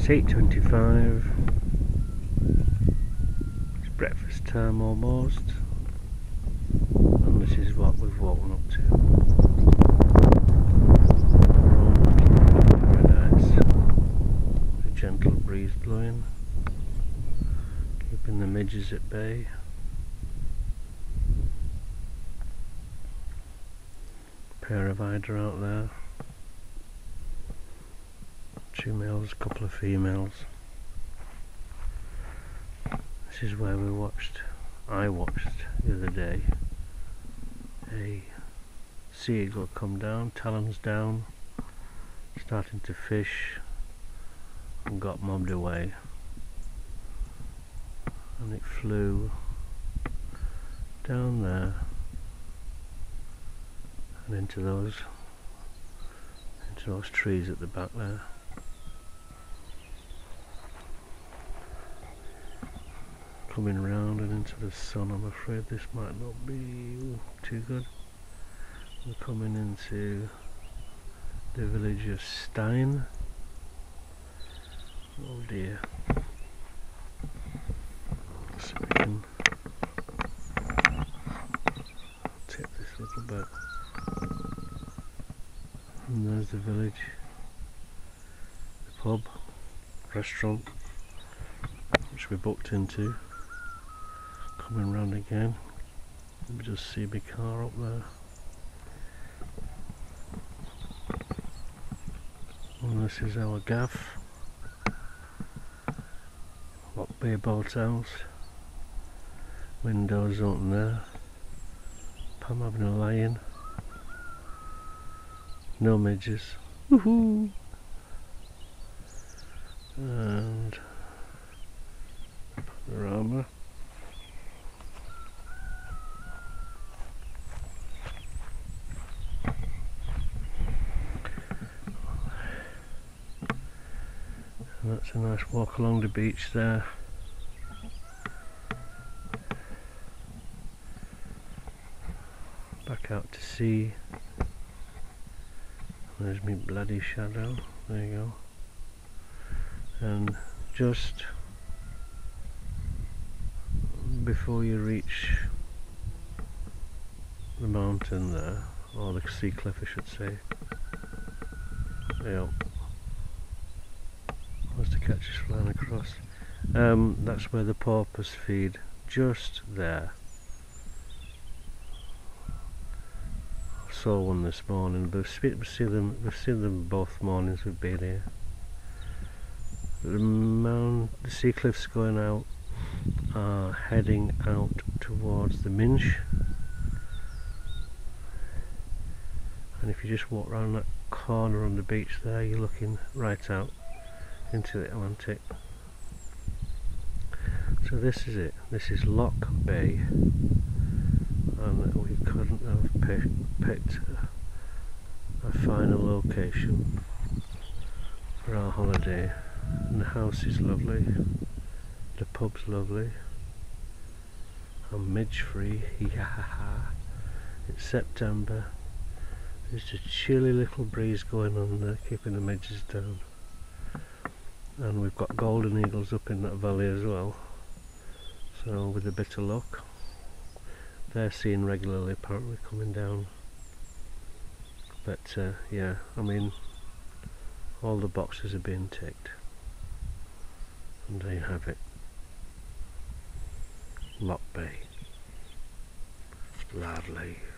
It's 8:25. It's breakfast time almost, and this is what we've woken up to. Very nice. A gentle breeze blowing, keeping the midges at bay. Pair of eider out there. 2 males, a couple of females. This is where I watched the other day a sea eagle come down, talons down, starting to fish, and got mobbed away. And it flew down there and into those trees at the back there. Coming round and into the sun. I'm afraid this might not be too good. We're coming into the village of Stein. Oh dear. So we can tip this little bit. And there's the village, the pub, restaurant, which we booked into. Coming round again, we just see my car up there. And this is our gaff. Lock Bay boathouse. Windows open there. Pam having a lie-in. No midges. Woohoo! And panorama. And that's a nice walk along the beach there. Back out to sea. There's me bloody shadow. There you go. And just before you reach the mountain there, or the sea cliff I should say, yeah, was the catch is flying across. That's where the porpoise feed, just there. I saw one this morning. We've seen them both mornings we've been here. The sea cliffs going out are heading out towards the Minch, and if you just walk around that corner on the beach there, you're looking right out into the Atlantic. So this is it. This is Lock Bay, and we couldn't have picked a finer location for our holiday. And the house is lovely, the pub's lovely. I'm midge free. It's September. There's a chilly little breeze going on there, keeping the midges down. And we've got golden eagles up in that valley as well. So with a bit of luck, they're seen regularly apparently coming down. But yeah, I mean, all the boxes are being ticked. And there you have it. Lock Bay. Lovely.